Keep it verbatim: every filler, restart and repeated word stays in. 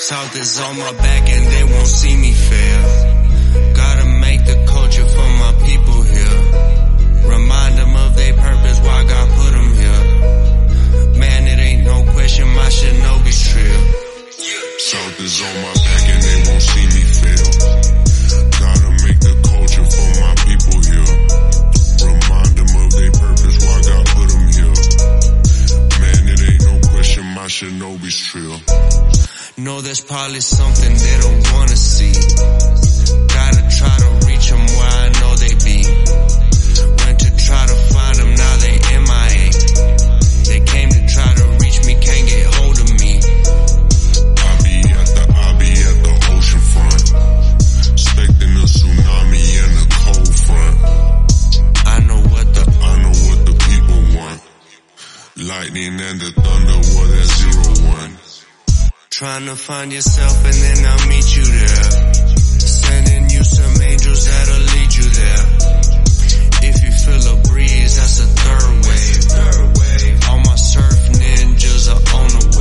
South is on my back and they won't see me fail. Gotta make the culture for my people here. Remind them of their purpose, why God put them here. Man, it ain't no question, my Shinobi's trill. South is on my back and they won't see me fail. Gotta make the culture for my people here. Remind them of their purpose, why God put them here. Man, it ain't no question, my Shinobi's trill. Know there's probably something they don't wanna see. Gotta try to reach them where I know they be. Went to try to find them, now they M I A. They came to try to reach me, can't get hold of me. I be at the, I be at the ocean front, expecting a tsunami and a cold front. I know what the, I know what the people want. Lightning and the thunder, well that's zero one. Trying to find yourself and then I'll meet you there. Sending you some angels that'll lead you there. If you feel a breeze, that's a third wave. All my surf ninjas are on the